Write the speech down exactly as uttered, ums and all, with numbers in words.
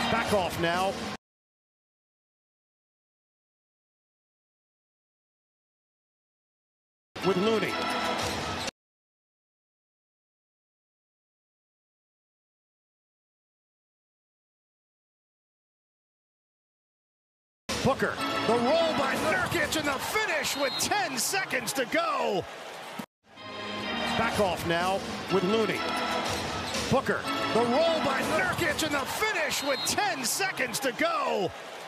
Back off now. With Looney. Booker, the roll by Nurkic and the finish with ten seconds to go. Back off now with Looney. Booker, the roll by Nurkic and the finish with ten seconds to go.